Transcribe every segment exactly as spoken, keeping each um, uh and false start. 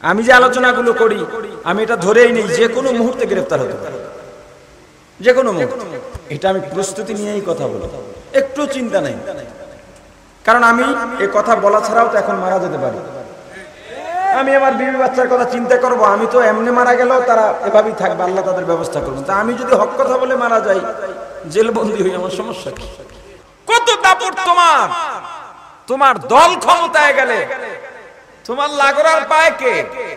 আমি যে আলোচনাগুলো করি আমি এটা ধরেই নেই যে কোনো মুহূর্তে গ্রেফতার হতে পারে, যে কোনো মুহূর্তে। এটা আমি প্রস্তুতি নিয়েই কথা বলি, একটু চিন্তা নেই। কারণ আমি এই কথা বলা ছাড়াও তো এখন মারা যেতে পারি। আমি আমার বিবি বাচ্চার কথা চিন্তা করব, আমি তো এমনি মারা গেলেও তারা এভাবেই থাকবে, আল্লাহ তাদের ব্যবস্থা করবেন। তা আমি যদি হক কথা বলে মারা যাই, জেলবন্দি হই, আমার সমস্যা কি? কত দাপট তোমার, তোমার দল ক্ষমতায় গেলে তোমার লাগরার পায় কে?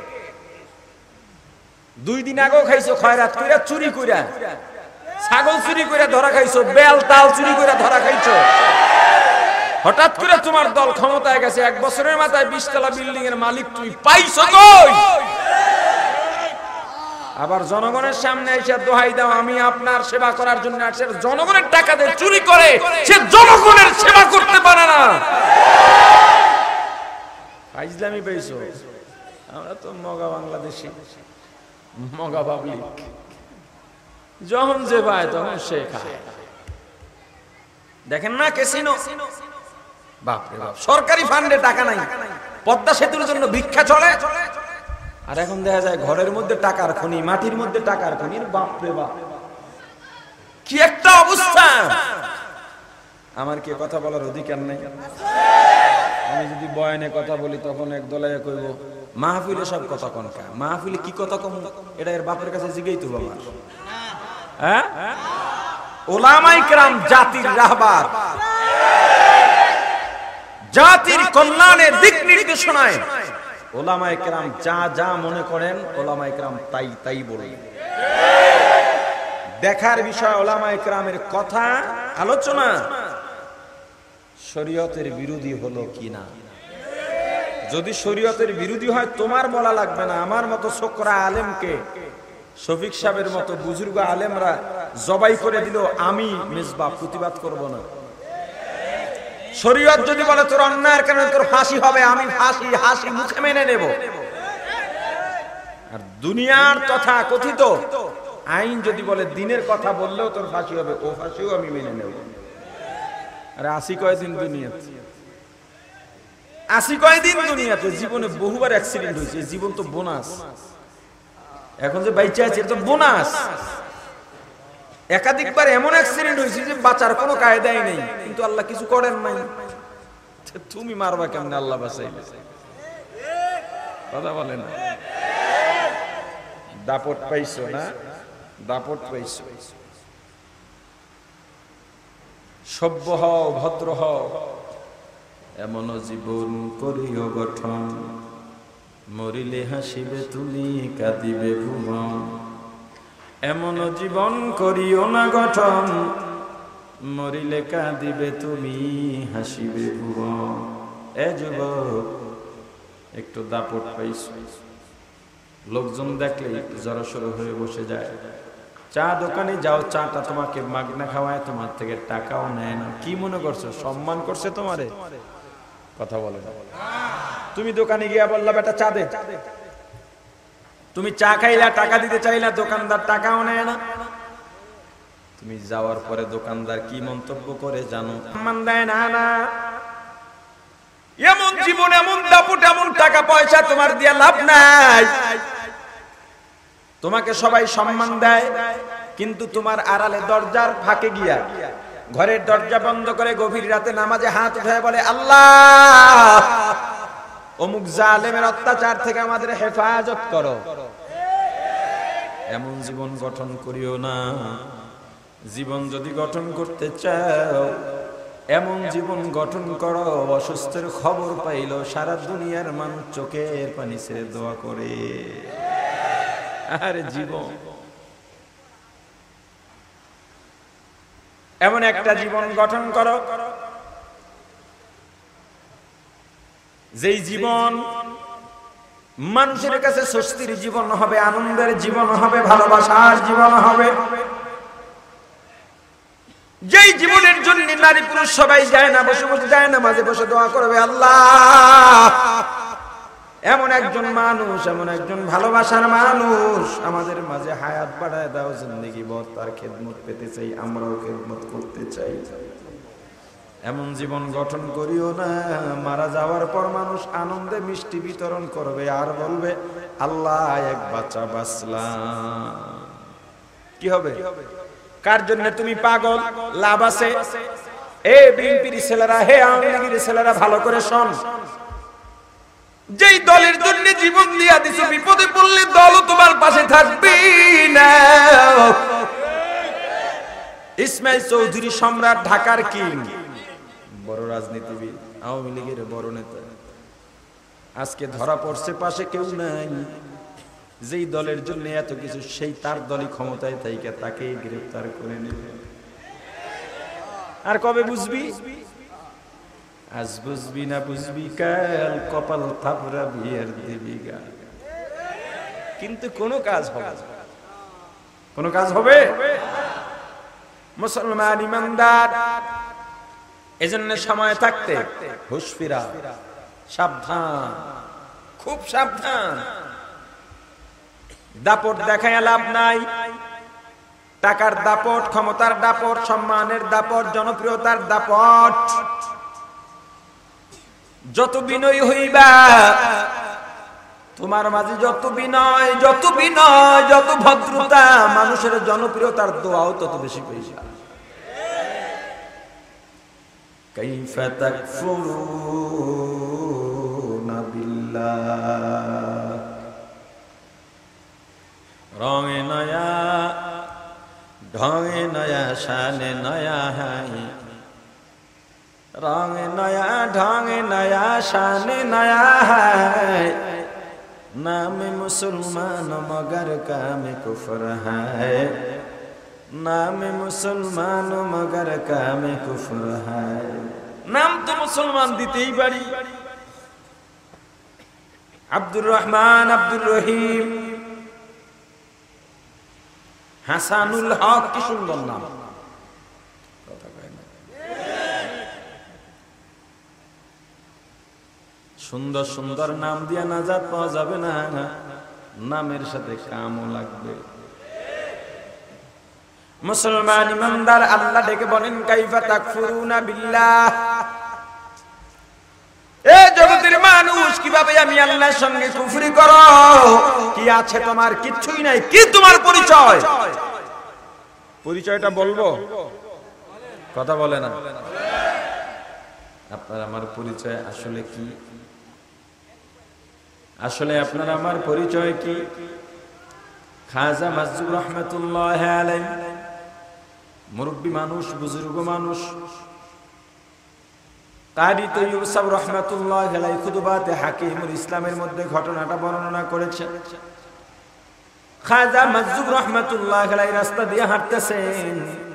দুই দিন আগেও খাইছো খয়রাত কইরা, চুরি কইরা, ছাগল চুরি কইরা ধরা খাইছো, বেল তাল চুরি কইরা ধরা খাইছো। হঠাৎ করে তোমার দল ক্ষমতায় গেছে, এক বছরের মাথায় বিশ তলা বিল্ডিং এর মালিক তুমি পাইছো কই? আবার জনগণের সামনে এসে দোহাই দাও আমি আপনার সেবা করার জন্য আসছে। জনগণের টাকা দিয়ে চুরি করে, সে জনগণের সেবা করতে পারে না। ফাইজলামি পাইছো। আমরা তো মগা বাংলাদেশি, মগা পাবলিক, যখন যে পায় তখন সে খায়। দেখেন না ক্যাসিনো, বাপ রে বাপ, সরকারি ফান্ডে টাকা নাই, পদ্মা সেতুর জন্য ভিক্ষা চলে। আর এখন দেখা যায় ঘরের মধ্যে টাকার খনি, মাটির মধ্যে টাকার খনি। বাপ রে বাপ, কি একটা অবস্থা! আমার কি কথা বলার অধিকার নেই? আমি যদি বয়ানে কথা বলি তখন এক দলায় কইব মাহফিলে সব কথা কনকা, মাহফিলে কি কথা কম, এটা এর বাপের কাছে জিজ্ঞেই তো বাবা। হ্যাঁ, ওলামায়ে কেরাম জাতির রাহবার, জাতির কল্যাণের দিক নির্দেশনায় ওলামায়ে কেরাম যা যা মনে করেন ওলামায়ে কেরাম তাই তাই বলেন। দেখার বিষয় ওলামায়ে কেরামের কথা আলোচনা শরীয়তের বিরোধী হলো কিনা। যদি শরীয়তের বিরোধী হয় তোমার বলা লাগবে না। আমার মতো ছোকরা আলেমকে, শফিক সাহেবের মতো বুজুর্গ আলেমরা জবাই করে দিল, আমি মেজবাহ প্রতিবাদ করব না। শরীয়ত যদি বলে তোর অন্যায়ের কারণে তোর ফাঁসি হবে, আমি ফাঁসি হাসি মুখে মেনে নেব। আর দুনিয়ার তথা কথিত আইন যদি বলে দিনের কথা বললেও তোর ফাঁসি হবে, ও ফাঁসিও আমি মেনে নেব। আরে আসি কয়দিন দুনিয়াতে, আসি কয়দিন দুনিয়াতে? জীবনে বহুবার অ্যাক্সিডেন্ট হয়েছে, জীবন তো বোনাস। এখন যে বাইচা আছে এটা তো বোনাস। একাধিকবার এমন অ্যাক্সিডেন্ট হয়েছে যে বাঁচার কোনো কায়দাই নেই, কিন্তু আল্লাহ কিছু করেন নাই। তুমি মারবা কেমনে? আল্লাহ বাঁচাইবে। কথা বলেন, দাপট পাইছো না? দাপট পাইছো। সভ্য হও, ভদ্র হও, এমন জীবন করিও গঠন, মরিলে হাসিবে তুমি, কাঁদিবে ভুবন। এমন জীবন করিও না গঠন, মরিলে কাঁদিবে তুমি, হাসিবে ভুবন। এ যুবক, একটু দাপট পাইছো। লোকজন দেখলে জড়সড় হয়ে বসে যায়। চা দোকানে যাও, চাটা তোমাকে মাগনা খাওয়ায়, তোমার থেকে টাকাও নেয় না। কি মনে করছো সম্মান করছে তোমারে? কথা বলে না। তুমি দোকানে গিয়া বললা বেটা চা দে, তুমি চা খাইলা, টাকা দিতে চাইলা, দোকানদার টাকাও নেয় না। তুমি যাওয়ার পরে দোকানদার কি মন্তব্য করে জানো? সম্মান দেয় না। না, এমন জীবন, এমন দাপট, এমন টাকা পয়সা তোমার দিয়া লাভ নাই। তোমাকে সবাই সম্মান দেয়, কিন্তু তোমার আড়ালে দরজার ফাঁকে গিয়া, ঘরের দরজা বন্ধ করে গভীর রাতে নামাজে হাত উঠায় বলে আল্লাহ অমুক জালেমের অত্যাচার থেকে আমাদের হেফাজত করো। এমন জীবন গঠন করিও না। জীবন যদি গঠন করতে চাও, এমন জীবন গঠন করো, অসুস্থের খবর পাইল সারা দুনিয়ার মানুষ চোখের পানি ছেড়ে দোয়া করে। আরে জীবন, এমন একটা জীবন গঠন করো যেই জীবন মানুষের কাছে স্বস্তির জীবন হবে, আনন্দের জীবন হবে, ভালোবাসার জীবন হবে। যেই জীবনের জন্য নারী পুরুষ সবাই যায় না, বসে বসে যায় না, মাঝে বসে দোয়া করবে আল্লাহ এমন একজন মানুষ, এমন একজন ভালোবাসার মানুষ আমাদের মাঝে হায়াত বাড়ায় দাও, জিন্দেগি ভর তার খেদমত পেতে চাই, আমরাও খেদমত করতে চাই। এমন জীবন গঠন করিও না মারা যাওয়ার পর মানুষ আনন্দে মিষ্টি বিতরণ করবে আর বলবে আল্লাহ এক বাচ্চা বাঁচলাম। কি হবে? কার জন্য তুমি পাগল? লাভ আছে? এ বিএনপির ছেলেরা, হে আওয়ামী লীগের ছেলেরা, ভালো করে শোন। যেই দলের জন্য জীবন দিয়া দিছো, বিপদে পড়লে দলও তোমার পাশে থাকবে না। ইসমাইল চৌধুরী সম্রাট, ঢাকার কিং, বড় রাজনীতিবিদ, আওয়ামী লীগের বড় নেতা, আজকে ধরা পড়ছে, পাশে কেউ নাই। যেই দলের জন্য এত কিছু, সেই তার দলই ক্ষমতায় থাইকা তাকে গ্রেফতার করে নেবে। আর কবে বুঝবি? আজ বুঝবি না বুঝবি কাল, কপাল থাপড়া বিয়ের দিবি গাল। কিন্তু কোনো কাজ হবে না। কোনো কাজ হবে? মুসলমান ইমানদার, এজন্য সময় থাকতে হুঁশ ফিরা, সাবধান, খুব সাবধান। দাপট দেখায় লাভ নাই। টাকার দাপট, ক্ষমতার দাপট, সম্মানের দাপট, জনপ্রিয়তার দাপট। যত বিনয়ী হইবা, তোমার মাঝে যত বিনয়, যত বিনয়, যত ভদ্রতা, মানুষের জনপ্রিয়তার দোয়াও তত বেশি পাইবা। কাইফা তাকফুরুনা বিল্লাহ, রঙে নয়া, ঢঙে নয়া, শানে নয়া হাই। রঙে নয়া, ঢঙে নয়া, শানে নয়া হাই। নামে মুসলমান মगर কামে কুফর হায়। নামে মুসলমান মगर কামে কুফর হায়। নাম তো মুসলমান দিতেই পারি। আব্দুর রহমান, আব্দুর রহিম, হাসানুল হক, কি সুন্দর নাম। সুন্দর সুন্দর নাম দিয়া নাজাত পাওয়া যাবে না, নামের সাথে কামও লাগবে। মুসলমান ইমানদার, আল্লাহ ডেকে বলেন কাইফা তাকফুরুনা বিল্লাহ, এ জগতের মানুষ, কিভাবে আমি আল্লাহর সঙ্গে কুফরি করো? কি আছে তোমার? কিচ্ছুই নাই। কি তোমার পরিচয়? পরিচয়টা বলবো? কথা বলে না। আপনার আমার পরিচয় আসলে কি? আসলে আপনার আমার পরিচয় কি? খাজা মাজুব রহমতুল্লাহ আলাইহি, মুরব্বী মানুষ, বুজুর্গ মানুষ, কারি তৈয়ব সাহেব রহমতুল্লাহ আলাইহি খুতবাতে হাকিমুল ইসলামের মধ্যে ঘটনাটা বর্ণনা করেছেন। খাজা মাজুব রহমতুল্লাহ আলাইহি রাস্তা দিয়ে হাঁটতেছেন,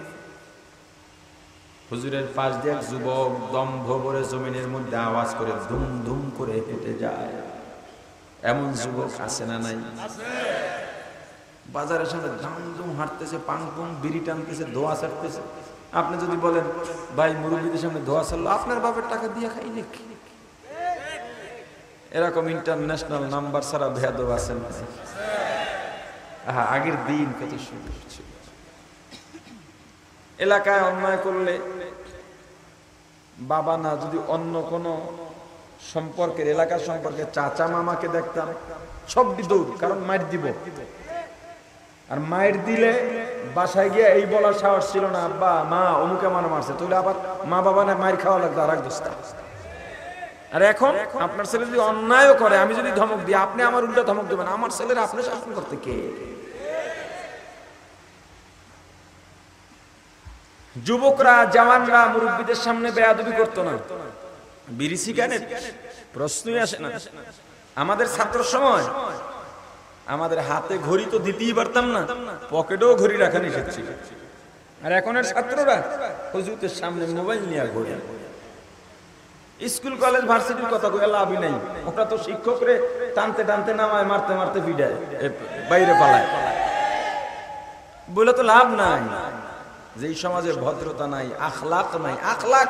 হুজুরের পাশ দিয়ে এক যুবক দম্ভ ভরে জমিনের মধ্যে আওয়াজ করে ধুম ধুম করে হেঁটে যায়। এমন যুবক আছে না নাই? বাজারের সামনে ধাম ধুম হাঁটতেছে, পাং পুং বিড়ি টানতেছে, ধোয়া ছাড়তেছে। আপনি যদি বলেন ভাই মুরব্বীদের সামনে ধোয়া ছাড়লো, আপনার বাপের টাকা দিয়ে খাই নাকি? এরকম ইন্টারন্যাশনাল নাম্বার ছাড়া ভেদও আছেন। আহা, আগের দিন কত সুন্দর ছিল। এলাকায় অন্যায় করলে বাবা না, যদি অন্য কোন সম্পর্কের, এলাকার সম্পর্কে চাচা মামাকে দেখতাম, সব দৌড়, কারণ মার দিব। আর মায়ের দিলে বাসায় গিয়ে এই বলার সাহস ছিল না, আব্বা মা অমুকে মানে মারছে, তাহলে আবার মা বাবা না মায়ের খাওয়া লাগতো আর এক দোস্তা। আর এখন আপনার ছেলে যদি অন্যায়ও করে, আমি যদি ধমক দিই, আপনি আমার উল্টা ধমক দেবেন। আমার ছেলের আপনি শাসন করতে কে? যুবকরা, জওয়ানরা মুরব্বীদের সামনে বেয়াদবি করতো না, বিড়ি সিগারেট প্রশ্নই আসে না। আমাদের ছাত্র সময় আমাদের হাতে ঘড়ি তো দিতেই পারতাম না, পকেটেও ঘড়ি রাখা নিষেধ ছিল। আর এখনের ছাত্ররা হুজুরের সামনে মোবাইল নিয়ে ঘড়ি। স্কুল কলেজ ভার্সিটির কথা কইয়া লাভই নাই, ওটা তো শিক্ষকরে টানতে টানতে নামায়, মারতে মারতে পিটায়, বাইরে পালায়, বলে তো লাভ নাই। যেই সমাজে ভদ্রতা নাই, আখলাক নাই, আখলাক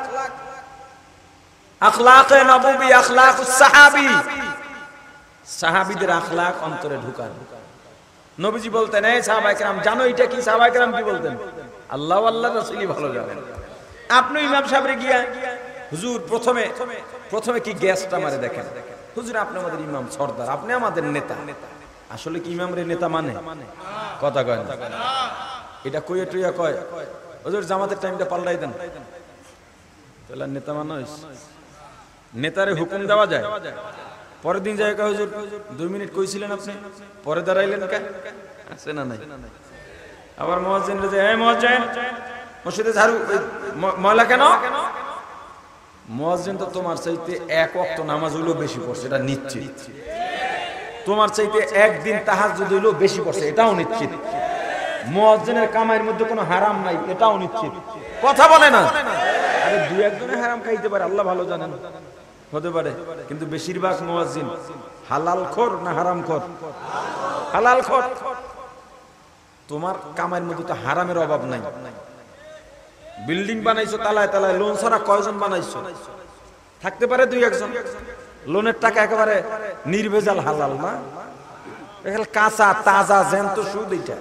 আখলাকে নববী, আখলাকুস সাহাবী, সাহাবীদের আখলাক অন্তরে ঢুকান। নবীজি বলতেন, এই সাহাবায়ে কেরাম জানো এটা কি? সাহাবায়ে কেরাম কি বলতেন? আল্লাহ আল্লাহ রাসূলই ভালো জানেন। আপনি ইমাম সাহেবরে গিয়া হুজুর প্রথমে প্রথমে কি গ্যাসটা মারে দেখেন, হুজুর আপনি আমাদের ইমাম সর্দার, আপনি আমাদের নেতা। আসলে কি ইমাম রে নেতা মানে? কথা কয় না, এটা কইয়া টইয়া কয় হুজুর জামাতের টাইমটা পাল্টাই দেন, তাহলে নেতা মানুষ। নেতারে হুকুম দেওয়া যায়, পরের দিন যায় কয় হুজুর দুই মিনিট কইছিলেন আপনি, পরে দাঁড়াইলেন কে? আছে না নাই? আবার মুয়াজ্জিন রে, এই মুয়াজ্জিন মসজিদে ঝাড়ু ময়লা কেন? মুয়াজ্জিন তো তোমার চাইতে এক ওয়াক্ত নামাজ হইলো বেশি পড়ছে, এটা নিশ্চিত। তোমার চাইতে একদিন তাহাজ্জুদ হইলো বেশি পড়ছে, এটাও নিশ্চিত। মুয়াজ্জিনের কামাইয়ের মধ্যে কোনো হারাম নাই, এটাও নিশ্চিত। কথা বলে না? আরে দুই একজনে হারাম খাইতে পারে, আল্লাহ ভালো জানেন, হতে পারে, কিন্তু বেশিরভাগ মুয়াজ্জিন হালাল খোর না হারাম খোর? হালাল খোর। তোমার কামাইয়ের মধ্যে তো হারামের অভাব নাই। বিল্ডিং বানাইছো তালায় তালায়, লোন ছাড়া কয়জন বানাইছো? থাকতে পারে দুই একজন। লোনের টাকা একেবারে নির্ভেজাল হালাল না, কাঁচা তাজা জ্যান্ত সুদ। এটা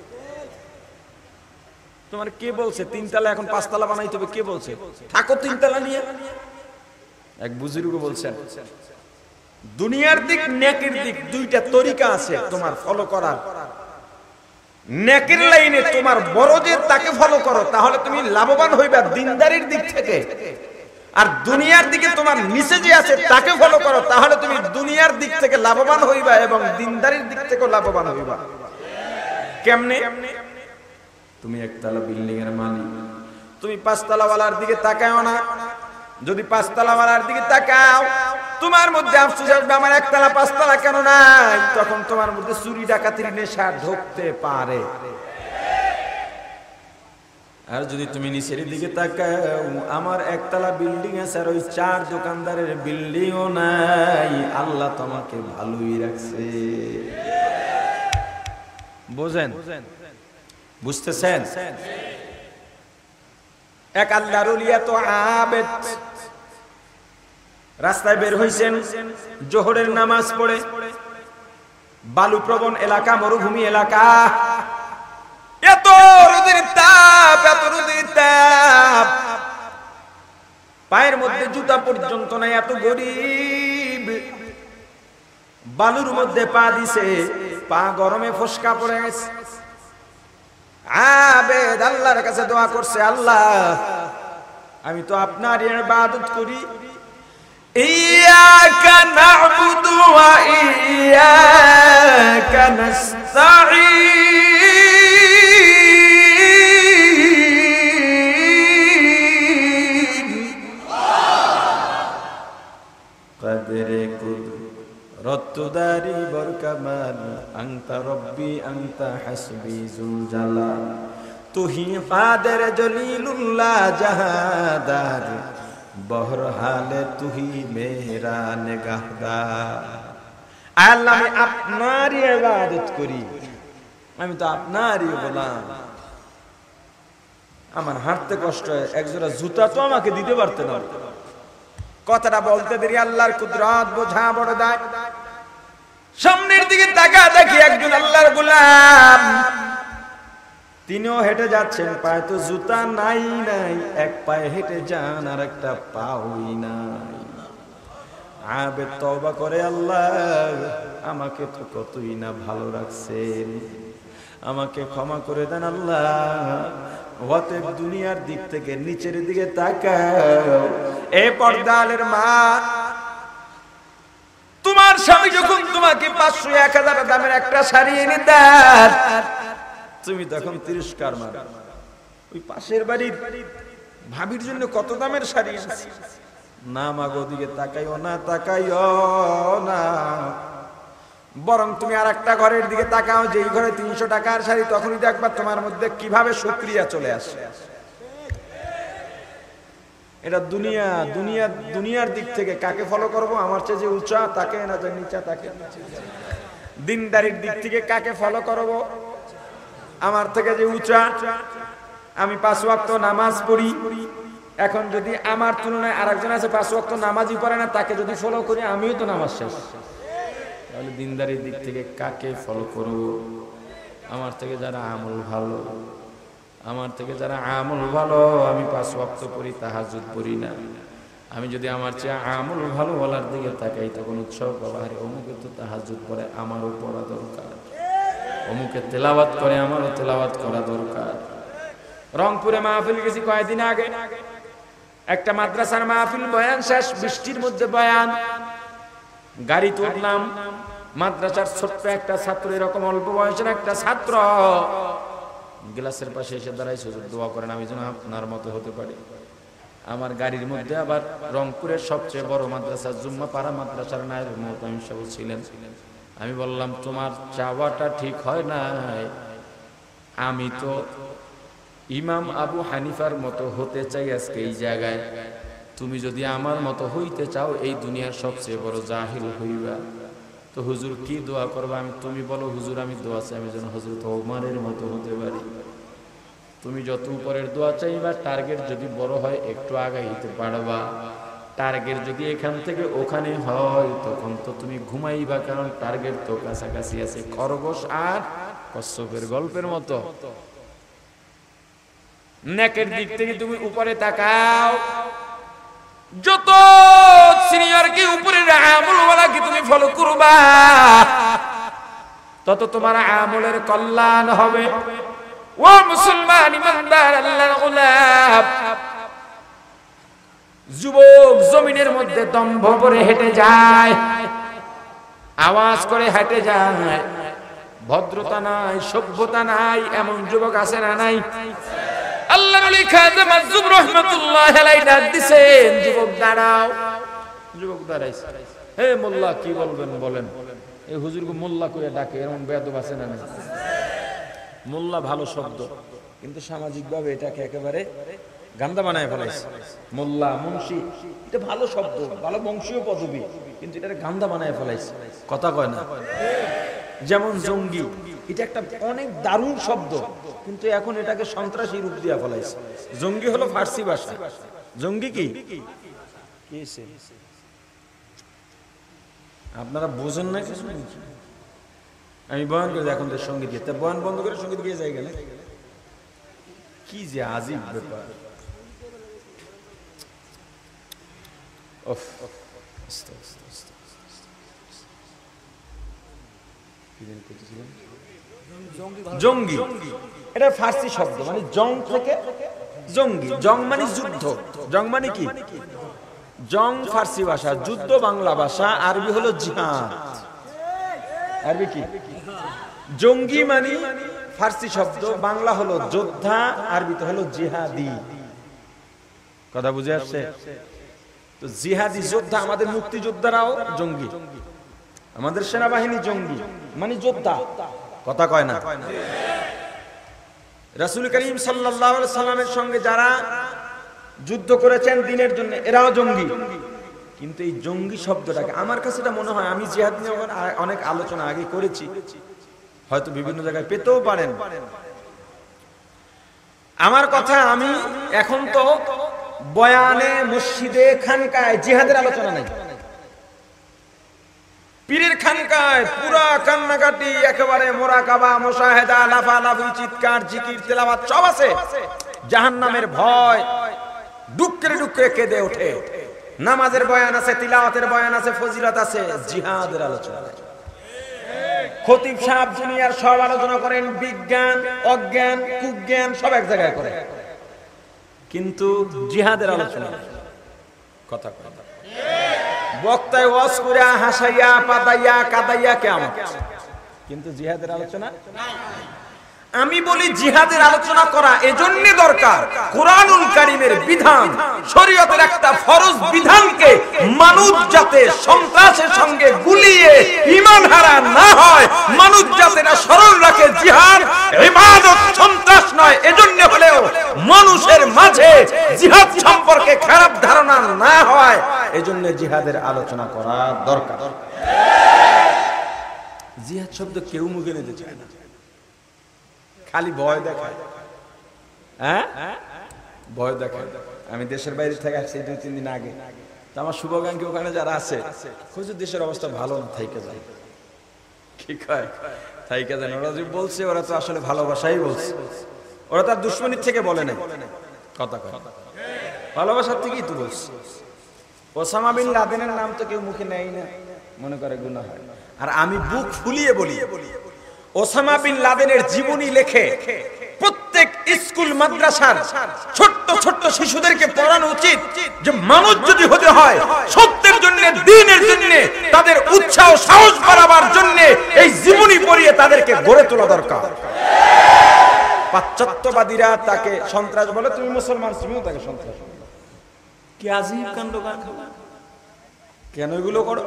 তোমার কে বলছে তিনতলা এখন পাঁচতলা বানাইতে হবে? কে বলছে? থাকো তিনতলা নিয়ে। এক বুজুর্গ বলছেন দুনিয়ার দিক নেকের দিক দুইটা তরিকা আছে তোমার ফলো করার। নেকের লাইনে তোমার বড় যে তাকে ফলো করো, তাহলে তুমি লাভবান হইবা দিনদারির দিক থেকে। আর দুনিয়ার দিকে তোমার নিচে যে আছে তাকে ফলো করো, তাহলে তুমি দুনিয়ার দিক থেকে লাভবান হইবা এবং দিনদারির দিক থেকেও লাভবান হইবা। কেমনে? তুমি একতলা বিল্ডিং এর মালিক, তুমি পাঁচতলা ওয়ালার দিকে তাকাও না। যদি পাঁচতলা ওয়ালার দিকে তাকাও, তোমার মধ্যে আফসোস আসবে আমার একতলা পাঁচতলা কেন নাই, তখন তোমার মধ্যে চুরি ডাকাতির নেশা ঢুকতে পারে। আর যদি তুমি নিচের দিকে তাকাও, আমার একতলা বিল্ডিং আছে আর ওই চার দোকানদারের বিল্ডিংও নাই, আল্লাহ তোমাকে ভালোই রাখছে। বুঝেন? বুঝতেছেন? এক আল্লাহর ওলিয়া তো আবেদ রাস্তায় বের হইছেন জোহরের নামাজ পড়ে, বালুপ্রবণ এলাকা, মরুভূমি এলাকা, এত রোদের তাপ, এত রোদের তাপ, পায়ের মধ্যে জুতা পর্যন্ত নাই, এত গরিব, বালুর মধ্যে পা দিছে, পা গরমে ফসকা পড়ে গেছে। আবেদ আল্লাহর কাছে দোয়া করছে, আল্লাহ আমি তো আপনার ইবাদত করি, ইয়াকা না'বুদু ওয়া ইয়াকা নাস্তাঈন, কদরে কুদরত দারি বরকামাল, আনতা রব্বি আনতা হাসবি যুল জালাল, তুহি কাদের জলিলুল্লাহ জাহাদার, বহরহালে তুহি মেরা নিগাহদার। আল্লাহ আমি আপনারই ইবাদত করি, আমি তো আপনারই গোলাম, আমার হাঁটতে কষ্ট হয়, একজোড়া জুতা তো আমাকে দিতে পারতেন না। কথাটা বলতে দেরি আল্লাহর কুদরত বোঝা বড় দায়। সামনের দিকে তাকা দেখি একজন আল্লাহর গোলাম, তিনিও হেঁটে যাচ্ছেন, পায়ে তো জুতা নাই নাই, এক পায়ে হেঁটে যান আর একটা পাউই নাই। আবেদ তওবা করে, আল্লাহ আমাকে তো কতই না ভালো রাখছেন, আমাকে ক্ষমা করে দেন আল্লাহ। অতএব দুনিয়ার দিক থেকে নিচের দিকে তাকাও, এ পর্দালের মা, তোমার স্বামী যখন তোমাকে পাঁচশো এক হাজার দামের একটা শাড়ি এনে দেন, তুমি তখন তিরস্কার মারো। ওই পাশের বাড়ির ভাবির জন্য কত দামের শাড়ি এনেছি, না মাগো দিকে তাকাইও না, তাকাইও না, বরং তুমি আর একটা ঘরের দিকে তাকাও, যেই ঘরে তিনশো টাকার শাড়ি, তখনই দেখবা তোমার মধ্যে কিভাবে শুকরিয়া চলে আসে। এটা দুনিয়া, দুনিয়া, দুনিয়ার দিক থেকে কাকে ফলো করব, আমার চেয়ে যে উঁচা তাকে না, যে নিচা তাকে। দিনদারির দিক থেকে কাকে ফলো করব, আমার থেকে যে উঁচা, আমি পাঁচ ওয়াক্ত নামাজ পড়ি, এখন যদি আমার তুলনায় আরেকজন আছে পাঁচ ওয়াক্ত নামাজই পড়ে না, তাকে যদি ফলো করি আমিও তো নামাজ শেষ। তাহলে দিনদারির দিক থেকে কাকে ফলো করব, আমার থেকে যারা আমল ভালো, আমার থেকে যারা আমল ভালো, আমি পাঁচ ওয়াক্ত পড়ি, তাহাজ্জুদ পড়ি না, আমি যদি আমার চেয়ে আমল ভালো বলার দিকে তাকাই তখন উৎসাহ পাবো, আরে অমুকে তো তাহাজ্জুদ পড়ে, আমারও পড়া দরকার। অমুকে তেলাওয়াত করে, আমারও তেলাওয়াত করা দরকার। রংপুরে মাহফিল গেছি কয়েকদিন আগে, একটা মাদ্রাসার মাহফিল, বয়ান শেষ, বৃষ্টির মধ্যে বয়ান। গাড়ি তুললাম, মাদ্রাসার ছোট্ট একটা ছাত্র, এরকম অল্প বয়সের একটা ছাত্র গ্লাসের পাশে এসে দাঁড়াইছে, দোয়া করেন আমি যেন আপনার মতো হতে পারি। আমার গাড়ির মধ্যে আবার রংপুরের সবচেয়ে বড় মাদ্রাসা জুম্মা পাড়া মাদ্রাসার নায়েব মুহতামিম সাহেব ছিলেন। আমি বললাম, তোমার চাওয়াটা ঠিক হয় নাই, আমি তো ইমাম আবু হানিফার মতো হতে চাই আজকে এই জায়গায়। তুমি যদি আমার মতো হইতে চাও, এই দুনিয়ার সবচেয়ে বড় জাহিল হইবা। তো হুজুর কি দোয়া করবা? আমি, তুমি বলো হুজুর আমি দোয়া চাই আমি যেন হযরত ওমরের মতো হতে পারি। তুমি যত উপরের দোয়া চাইবা, টার্গেট যদি বড় হয় একটু আগাইতে পারবা। টার্গেট যদি এখান থেকে ওখানে হয় তখন তো তুমি ঘুমাইবা, কারণ টার্গেট তো কাছাকাছি আছে। খরগোশ আর কচ্ছপের গল্পের মতো। নেকের দিক থেকে তুমি উপরে তাকাও, যত সিনিয়র কি উপরের আমলওয়ালা কি তুমি ফলো করবা, তত তোমার আমলের কল্যাণ হবে। ও মুসলমান ইমানদার আল্লাহর গোলাম, যুবক জমিনের মধ্যে দম্ভ করে হেঁটে যায়, আওয়াজ করে হেঁটে যায়, ভদ্রতা নাই, সভ্যতা নাই, এমন যুবক আছে না নাই? আল্লাহর ওলি খাজা মাজুব রাহমাতুল্লাহ আলাইহি ডাক দিবেন, যুবক দাঁড়াও। যুবক দাঁড়াইছে, হে মোল্লা কি বলবেন বলেন। এই হুজুরকে মোল্লা কইয়া ডাকে, এমন বেয়াদব আছে না নাই? মোল্লা ভালো শব্দ, কিন্তু সামাজিকভাবে এটাকে একেবারে গান্দা বানায় ফেলাইছে। মোল্লা, মুন্সি, এটা ভালো শব্দ, ভালো বংশীয় পদবী, কিন্তু এটাকে গান্দা বানায় ফেলাইছে। কথা কয় না? যেমন জঙ্গি, এটা একটা অনেক দারুণ শব্দ, কিন্তু এখন এটাকে সন্ত্রাসী রূপ দিয়া ফেলাইছে। জঙ্গি হলো ফার্সি ভাষা। জঙ্গি কি? আপনারা বোঝেন না কিছু? আমি বয়ান করে এখন তো সঙ্গীত গিয়ে, বয়ান বন্ধ করে সঙ্গীত গিয়ে যাই গেলে কি যে আজীব ব্যাপার। জঙ্গি এটা ফার্সি শব্দ, মানে জং থেকে জঙ্গি। জং মানে যুদ্ধ, জং মানে কি? জং ফার্সি ভাষা, যুদ্ধ বাংলা ভাষা, আরবি হলো জিহাদ। আরবি কি? জঙ্গি মানে ফার্সি শব্দ, বাংলা হলো যোদ্ধা, আরবিতে হলো জিহাদি। কথা বুঝে আসছে? তো জিহাদি যোদ্ধা, আমাদের মুক্তিযোদ্ধারাও জঙ্গি, আমাদের সেনাবাহিনী জঙ্গি মানে যোদ্ধা। কথা কয় না? রাসূল করিম সাল্লাল্লাহু আলাইহি সাল্লামের সঙ্গে যারা যুদ্ধ করেছেন দিনের জন্য, এরাও জঙ্গি। কিন্তু এই জঙ্গি শব্দটাকে আমার কাছে এটা মনে হয়, আমি জিহাদ নিয়ে অনেক আলোচনা আগে করেছি, হয়তো বিভিন্ন জায়গায় পেতেও পারেন। আমার কথা, আমি এখন তো বয়ানে, মসজিদে, খানকায় জিহাদের আলোচনা নাই। পীরের খানকায় পুরা কান্নাকাটি, একেবারে মোরাকাবা, মুশাহেদা, লাফালাফি, চিৎকার, জিকির, তেলাওয়াত সব আছে। জাহান্নামের ভয়, ডুকরে ডুকরে কেঁদে ওঠে। নামাজের বয়ান আছে, তিলাওয়াতের বয়ান আছে, ফজিলত আছে, জিহাদের আলোচনা। খতিব সাহেব দুনিয়ার সব আলোচনা করেন, বিজ্ঞান, অজ্ঞান, কুজ্ঞান সব এক জায়গায় করে, কিন্তু জিহাদের আলোচনা কথা কথা বক্তায় ওয়াজ করে হাসাইয়া, পাতাইয়া, কাদাইয়া কিয়ামত, কিন্তু জিহাদের আলোচনা নাই। আমি বলি জিহাদের আলোচনা করা এজন্য দরকার, কুরআনুল কারীমের বিধান, শরীয়তের একটা ফরজ বিধানকে মানুষ যাতে সন্ত্রাসের সঙ্গে গুলিয়ে ঈমান হারা না হয়, মানুষ যাতে না স্মরণ রাখে জিহাদ ইবাদত, সন্ত্রাস নয়, এজন্য হলেও মানুষের মাঝে জিহাদ সম্পর্কে খারাপ ধারণা না হয়, এজন্য জিহাদের আলোচনা করা দরকার। জিহাদ শব্দ কেউ মুখে নিতে চায় না, খালি ভয় দেখায়। হ্যাঁ, ভয় দেখায়। আমি দেশের বাইরে থেকে আসছি দুই তিন দিন আগে, তো আমার শুভাকাঙ্ক্ষী ওখানে যারা আছে, হুজুর দেশের অবস্থা ভালো না, থাইকা যায়। কি কয়? থাইকা যায়। ওরা যে বলছে, ওরা তো আসলে ভালোবাসাই বলছে, ওরা তার দুশ্মনীর থেকে বলে নাই। কথা কয়, ভালোবাসার থেকেই তো বলছে। ওসামা বিন লাদেনের নাম তো কেউ মুখে নেয় না, মনে করে গুনাহ হয়। আর আমি বুক ফুলিয়ে বলি, ওসামা বিন লাদেনের জীবনী লেখে প্রত্যেক স্কুল মাদ্রাসার ছোট্ট ছোট্ট শিশুদেরকে পড়ানো উচিত যে মানুষ যদি হতে হয় সত্যের জন্য, দ্বীনের জন্য, তাদের উৎসাহ সাহস বাড়াবার জন্য এই জীবনী পড়িয়ে তাদেরকে গড়ে তোলা দরকার। পাশ্চাত্যবাদীরা তাকে সন্ত্রাস বলে, তুমি মুসলমান, তুমিও তাকে সন্ত্রাস। কি আজীব কাণ্ড কারখানা! কেন এগুলো করো?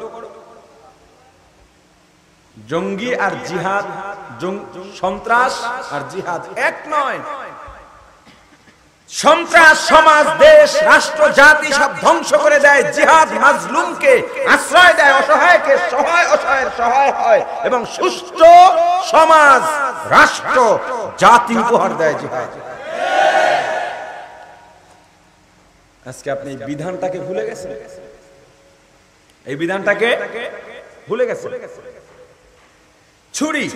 জঙ্গি আর জিহাদ, সন্ত্রাস আর জিহাদ এক নয়। সন্ত্রাস সমাজ, দেশ, রাষ্ট্র, জাতি সব ধ্বংস করে দেয়। জিহাদ মাজলুমকে আশ্রয় দেয়, অসহায়কে সহায়, অসহায়ের সহায় হয় এবং সুস্থ সমাজ, রাষ্ট্র, জাতি উপহার দেয় জিহাদ। আজকে আপনি এই বিধানটাকে ভুলে গেছেন, এই বিধানটাকে ভুলে গেছেন। ছুরি,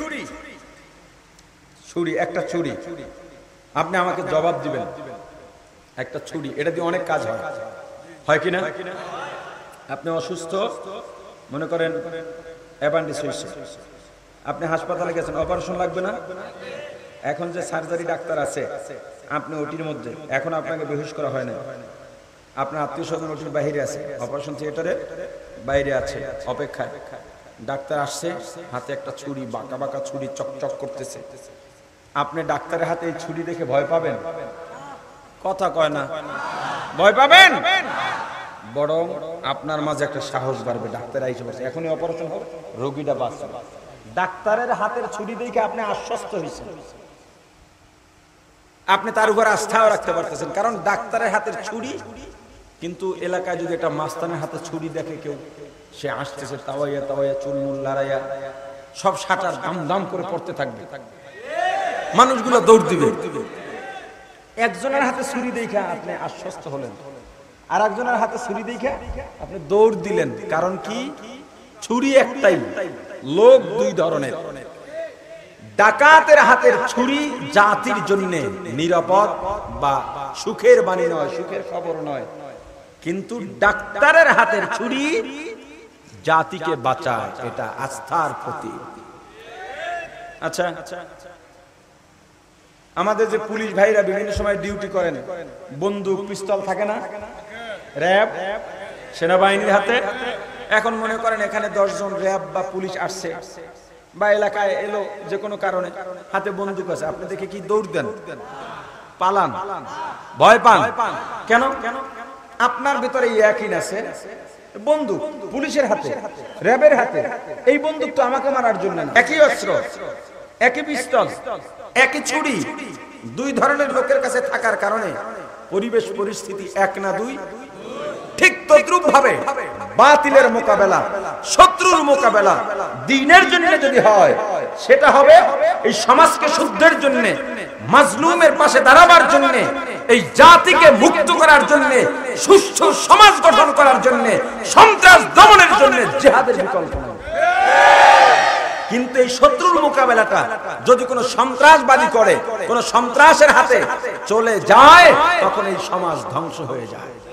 ছুরি, একটা ছুরি, আপনি আমাকে জবাব দিবেন, একটা ছুরি, এটা দিয়ে অনেক কাজ হয়, হয় কিনা? আপনি অসুস্থ, মনে করেন অ্যাপেন্ডিক্স হয়েছে, আপনি হাসপাতালে গেছেন, অপারেশন লাগবে না? এখন যে সার্জারি ডাক্তার আছে, আপনি ওটির মধ্যে, এখন আপনাকে বেহুশ করা হয় না, আপনার আত্মীয় স্বজন ওটির বাইরে আছে, অপারেশন থিয়েটারে বাইরে আছে অপেক্ষায়, ডাক্তার আসছে, হাতে একটা ছুরি, বাঁকা বাঁকা ছুরি চকচক করতেছে। আপনি ডাক্তারের হাতে এই ছুরি দেখে ভয় পাবেন? কথা কয় না, ভয় পাবেন? বরং আপনার মাঝে একটা সাহস বাড়বে, ডাক্তার আইসে বলছে এখনই অপারেশন হবে, রোগীটা বাঁচবে। ডাক্তারের হাতের ছুরি দেখে আপনি আশ্বস্ত হয়েছেন, আপনি তার উপর আস্থাও রাখতে পারতেছেন, কারণ ডাক্তারের হাতের ছুরি। কিন্তু এলাকায় যদি একটা মাস্তানের হাতে ছুরি দেখে কেউ, সে আসতেছে তাওয়াইয়া তাওয়াইয়া, চুলমুল লড়াইয়া, সব শাটার দাম দাম করে পড়তে থাকবে, মানুষগুলো দৌড় দিবে। একজনের হাতে ছুরি দেখা আপনি আশ্বস্ত হলেন, আর একজনের হাতে ছুরি দেখা আপনি দৌড় দিলেন। কারণ কি? ছুরি একটাই, লোক দুই ধরনের। ডাকাতের হাতের ছুরি জাতির জন্য নিরাপদ বা সুখের বাণী নয়, সুখের খবর নয়, কিন্তু ডাক্তারের হাতের ছুরি জাতিকে বাঁচায়, এটা আস্থার প্রতীক। আচ্ছা, আমাদের যে পুলিশ ভাইরা বিভিন্ন সময় ডিউটি করেন, বন্দুক পিস্তল থাকে না, র্যাব, সেনাবাহিনীর হাতে। এখন মনে করেন এখানে দশ জন র্যাব বা পুলিশ আসছে বা এলাকায় এলো, যে কোনো কারণে হাতে বন্দুক আছে, আপনি দেখে কি দৌড় দেন? পালান? ভয় পান কেন? আপনার ভিতরে ইয়াকিন আছে, বন্দুক পুলিশের হাতে, র্যাবের হাতে, এই বন্দুক তো আমাকে মারার জন্য না। একই অস্ত্র, একই পিস্তল, একই ছুরি, দুই ধরনের লোকের কাছে থাকার কারণে পরিবেশ পরিস্থিতি এক না দুই। ঠিক তদ্রূপ ভাবে বাতিলের মোকাবেলা, শত্রুর মোকাবেলা দ্বীনের জন্য যদি হয়, সেটা হবে এই সমাজকে শুদ্ধের জন্য, মাজলুমের পাশে দাঁড়াবার জন্য, এই জাতিকে মুক্ত করার জন্য, সুস্থ সমাজ গঠন করার জন্য, সন্ত্রাস দমনের জন্য জিহাদের বিকল্প নেই। কিন্তু এই শত্রুর মোকাবেলাটা যদি কোনো সন্ত্রাসবাদী করে, কোনো সন্ত্রাসের হাতে চলে যায়, তখন এই সমাজ ধ্বংস হয়ে যায়।